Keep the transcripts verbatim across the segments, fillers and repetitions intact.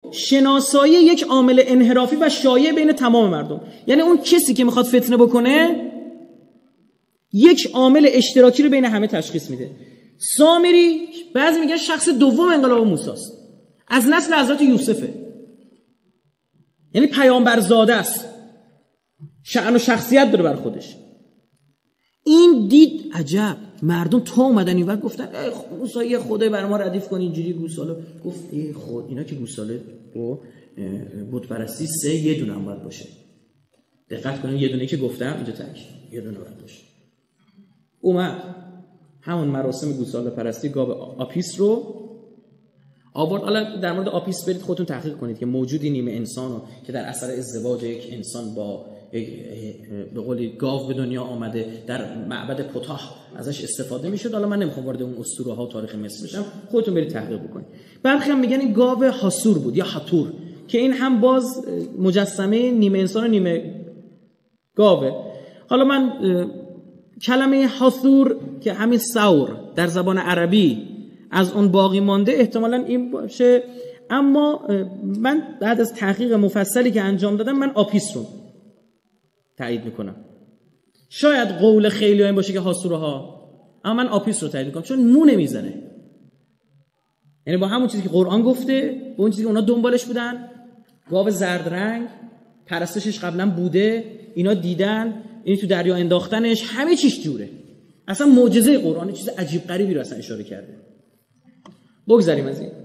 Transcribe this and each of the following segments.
شناسایی یک عامل انحرافی و شایع بین تمام مردم. یعنی اون کسی که میخواد فتنه بکنه یک عامل اشتراکی رو بین همه تشخیص میده. سامری بعضی میگن شخص دوم انقلاب موسی است، از نسل حضرت یوسفه، یعنی پیامبرزاده است، شأن و شخصیت داره بر خودش. این دید عجب، مردم تا اومدن اینور گفتن ای موسی یه خدای بر ما ردیف کن اینجوری گوساله. گفت ای خود اینا که گوساله رو بت پرستی سه یه دونه هم باید باشه. دقت کنید یه دونه که گفتم اینجا تک یه دونه باید باشه. اومد همون مراسم گوساله پرستی گاو آپیس رو آورد. حالا در مورد آپیس برید خودتون تحقیق کنید که موجودی نیمه انسانو که در اثر ازدواج یک انسان با به قولی گاو به دنیا آمده در معبد پتاه ازش استفاده میشد. حالا من نمیخوام وارد اون اسطوره ها و تاریخ مصر بشم، خودتون برید تحقیق بکنید. برخی هم میگن این گاو حاسور بود یا حتور که این هم باز مجسمه نیمه انسان و نیمه گاوه. حالا من کلمه حاسور که همین ثور در زبان عربی از اون باقی مانده احتمالاً این باشه، اما من بعد از تحقیق مفصلی که انجام دادم من آپیس رو تایید میکنم. شاید قول خیلی این باشه که حاسوره ها، اما من آپیس رو تایید میکنم چون مو نمیزنه. یعنی با همون چیزی که قرآن گفته، با اون چیزی که اونا دنبالش بودن، گاو زرد رنگ پرستشش قبلا بوده، اینا دیدن، این تو دریا انداختنش، همه چیش جوره. اصلا معجزه قرآن چیز عجیب غریبی رو اصلا اشاره کرده. بگذاریم از این.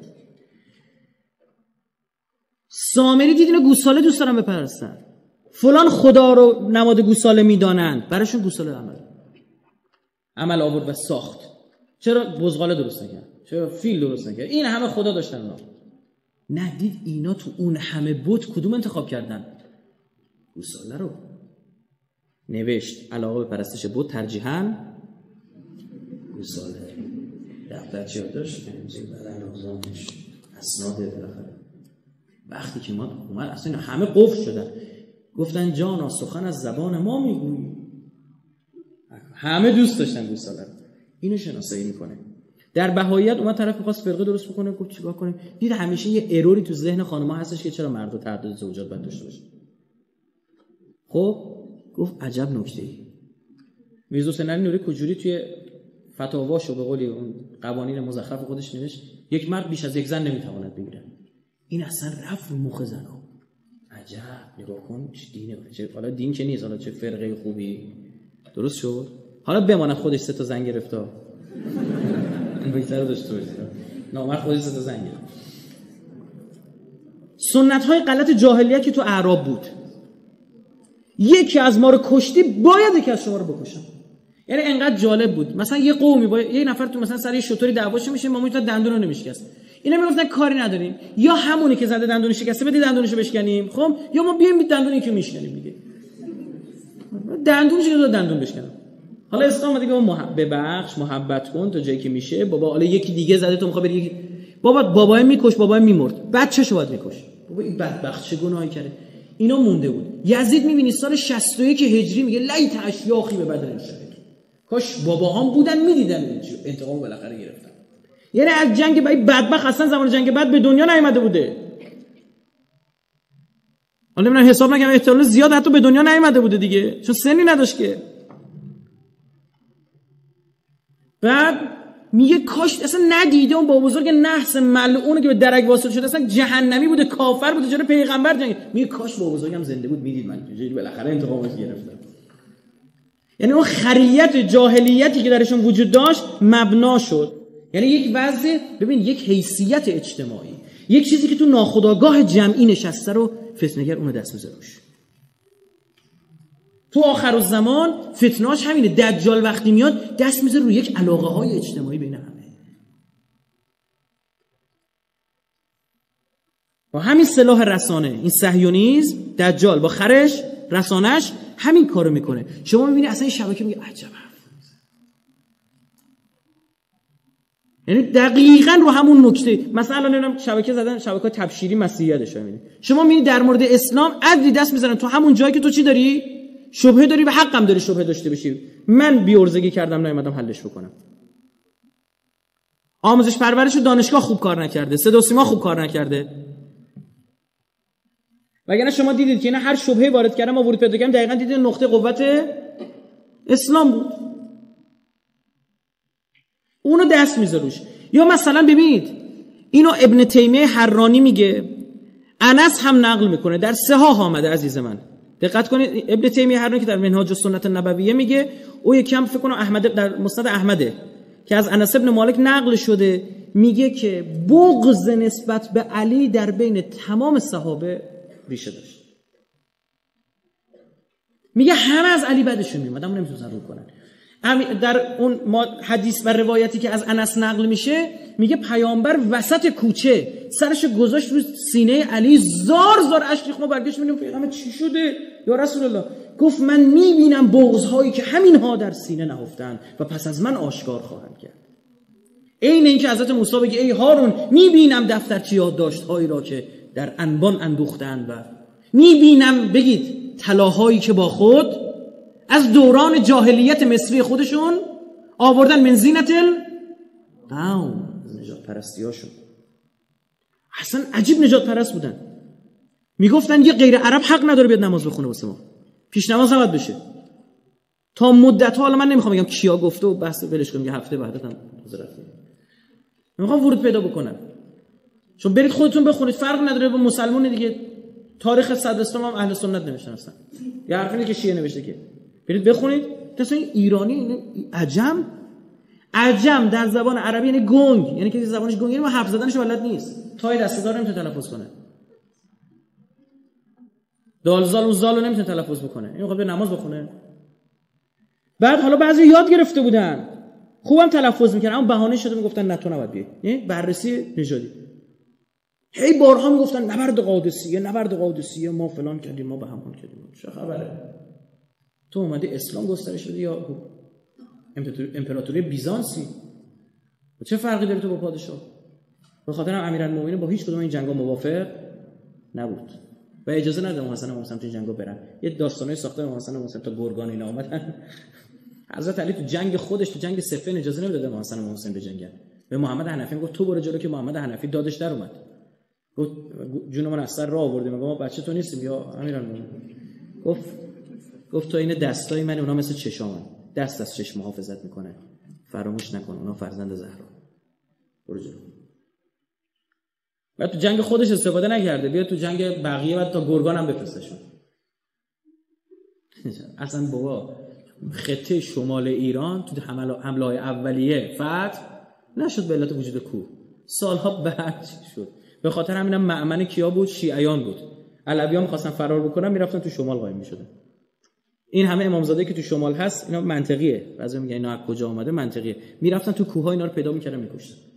سامری دید اینا گوساله دوست دارن بپرستن، فلان خدا رو نماد گوساله میدانند، براشون گوساله عمل عمل آورد و ساخت. چرا بزغاله درست نکرد؟ چرا فیل درست نکرد؟ این همه خدا داشتن اونا. نه دید اینا تو اون همه بت کدوم انتخاب کردن؟ گوساله رو. نوشت علاوه به پرستش بت ترجیحاً گوساله. دفترچه داشت بدن نظامش اسناد بالاخره. وقتی که ما اومد اصلا همه قفل شدن، گفتن جانا سخن از زبان ما میگویی. همه دوست داشتن گوساله رو. اینو شناسایی میکنه. در بهاییت اومد طرف می‌خواست فرقه درست بکنه، گفت چیکار کنیم؟ دید همیشه یه اروری تو ذهن خانم‌ها هستش که چرا مرد تعدد زوجات باید داشته باشه. خب گفت عجب نکته‌ای. میرزا حسین علی نوری کجوری توی فتاواشو به قولی اون قوانین مزخرف خودش نوشت یک مرد بیش از یک زن نمیتواند بگیره. این اصلا رفت رو مخ زنا. عجب نگاه کن چه دینه، چه حالا دین که نیست، حالا چه فرقه خوبی. درست شد. حالا بماند خودش سه تا زن گرفته. این بهتره داشته باشه. نامرد خودش سه تا زن گرفت. سنت‌های غلط جاهلیت که تو اعراب بود. یکی از ما رو کشتی باید یکی از شما رو بکشم. یعنی انقدر جالب بود. مثلا یه قومی با یه نفر تو مثلا سر یه شطوری دعواش میشه، مامون تا دندون رو نمیشکست. اینا میگفتن کاری نداریم، یا همونی که زده دندونش شکسته بده دندونشو بشکنیم، خب یا ما بیایم دندونی که میشکنیم دیگه. دندونش رو دندون بشکنم. حالا اسلام دیگه محبت ببخش، محبت کن تا جایی که میشه. بابا حالا یکی دیگه زده تو میخوای بری بابا بابای میکش، بابای میمرد، بچه‌شو باید میکش. بابا این بدبخت چه گناهی کرده؟ اینا مونده بود. یزید میبینی سال شصت و یک هجری میگه لیت اشیاخی به بدن شهید. کاش باباهام بودن میدیدن انتقام بالاخره گرفتن. یعنی از جنگ با این بدبخت اصلا زمان جنگ بعد به دنیا نیامده بوده. حالا من حساب نکنم احتمال زیاد حتی به دنیا نیامده بوده دیگه، چون سنی نداشت که. بعد میگه کاش اصلا ندیده اون بابا بزرگ نحس ملعون که به درک واصل شده اصلا جهنمی بوده، کافر بوده، چرا پیغمبر جنگ. میگه کاش بابا بزرگم زنده بود میدید من چجوری بالاخره انتقامش گرفتم. یعنی اون خریت جاهلیتی که درشون وجود داشت مبنا شد. یعنی یک وضع، ببین یک حیثیت اجتماعی، یک چیزی که تو ناخودآگاه جمعی نشسته رو فتنه‌گر اون رو دست می‌ذاره روش. تو آخر الزمان فتنه‌اش همینه. دجال وقتی میاد دست می‌ذاره روی یک علاقه‌های اجتماعی بین همه. با همین سلاح رسانه، این صهیونیسم، دجال با خرش رسانش همین کارو میکنه. شما می‌بینی اصلا این شبکه میگه عجب. یعنی دقیقاً رو همون نکته. مثلا نمیدونم شبکه زدن، شبکه‌های تبشیری مسیحیتش می‌بینی. شما می‌بینی در مورد اسلام عدلی دست می‌زنن تو همون جایی که تو چی داری؟ شبهه داری و حقم داری شبهه داشته باشی. من بی‌عرضگی کردم نیومدم حلش بکنم. آموزش پرورش و دانشگاه خوب کار نکرده، صدا و سیما خوب کار نکرده. وگرنه شما دیدید که اینا هر شبهه وارد کردن ما ورود پیدا کردیم دقیقاً دیدید نقطه قوت اسلام بود. اونو دست میذاره روش. یا مثلا ببینید اینو ابن تیمیه حرانی میگه، انس هم نقل میکنه، در صحاح آمده عزیز من. دقت کنید ابن تیمیه حرانی که در منهاج السنت النبویه میگه، او یکم فکر کنم احمد در مسند احمده که از انس ابن مالک نقل شده، میگه که بغض نسبت به علی در بین تمام صحابه ریشه داشت. میگه همه از علی بدشون میومد اما نمیتونن رو کنن. در اون حدیث و روایتی که از انس نقل میشه میگه پیامبر وسط کوچه سرش گذاشت رو سینه علی، زار زار اشک ریخت. ما برگشت میگیم پیغمبر چی شده یا رسول الله؟ گفت من میبینم بغض‌هایی که همینها در سینه نهفتن و پس از من آشکار خواهند کرد. عین اینکه حضرت موسی بگه ای هارون میبینم دفترچه یادداشت‌هایی را که در انبان اندوختند و میبینم بگید طلاهایی که با خود از دوران جاهلیت مصری خودشون آوردن من زینت القوم، از نجات پرستی هاشون. اصلا عجیب نجات پرست بودن. میگفتن یه غیر عرب حق نداره بیاد نماز بخونه واسه ما، پیش نماز نباید بشه. تا مدت ها، حالا من نمیخوام بگم کیا گفته و بحث ولش کنم، یه هفته بعدت هم حضرت میخوام ورود پیدا بکنم. چون برید خودتون بخونید، فرق نداره با مسلمان دیگه. تاریخ صدر اسلام هم اهل سنت نوشتن اصلا. یه حرفی که شیعه نوشته که برید بخونید. مثلا ایرانی عجم عجم در زبان عربی یعنی گنگ، یعنی که زبانش گنگ، یعنی ما حرف زدنش بلد نیست. تای دسته‌دار نمیتونه تلفظ کنه، دال زال و زالو نمیتونه تلفظ بکنه، این میخواد به نماز بخونه. بعد حالا بعضی یاد گرفته بودن خوبم تلفظ میکنن اما بهانه شده میگفتن نه تو نباید بیای، یعنی بررسی نژادی. هی بارها میگفتن نبرد قادسیه نبرد قادسیه ما فلان کردیم ما به همان کردیم. چه خبره؟ تو اومدی اسلام گسترش بدی یا امپراتوری بیزانسی؟ چه فرقی داره تو با پادشاه؟ به خاطر هم امیرالمومنین با هیچ کدوم این جنگا موافق نبود و اجازه نداد امام حسن امام حسین تو جنگا برن. یه داستانای ساخته امام حسن امام حسین تا گرگان اینا اومدن. حضرت علی تو جنگ خودش تو جنگ صفین اجازه نمیداد امام حسن امام حسین بجنگن. به محمد حنفی گفت تو برو جلو، که محمد حنفی دادش در اومد. گفت جون من از سر راه آوردیم، میگم ما بچه تو نیستیم یا امیرالمومنین. گفت گفت تو این دستای من اونا مثل چشامن، دست از چشم محافظت میکنه، فراموش نکن اونا فرزند زهرا. برو جلو. بعد تو جنگ خودش استفاده نکرده، بیا تو جنگ بقیه بعد تا گرگان هم بفرستشون. اصلا بابا خطه شمال ایران تو حمله های اولیه فتح نشد به علت وجود کوه، سالها بعد شد. به خاطر همینم مأمن کیا بود؟ شیعیان بود. علویان می‌خواستن فرار بکنن میرفتن تو شمال قایم می‌شدن. این همه امامزاده که تو شمال هست اینا منطقیه، بعضی میگن اینا از کجا اومده، منطقیه. میرفتن تو کوه‌ها اینا رو پیدا می‌کردن می‌کشتن.